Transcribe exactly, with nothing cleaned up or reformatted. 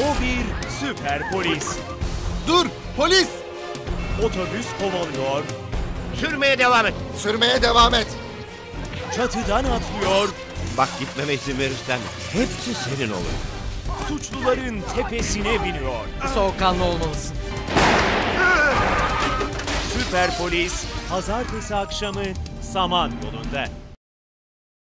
O bir süper polis. Dur polis! Otobüs kovalıyor, Sürmeye devam et. Sürmeye devam et. çatıdan atlıyor, Bak gitmeme izin verirsen hepsi senin olur. suçluların tepesine biniyor. Soğukkanlı olmalısın. Süper polis pazartesi akşamı Samanyolu'nda.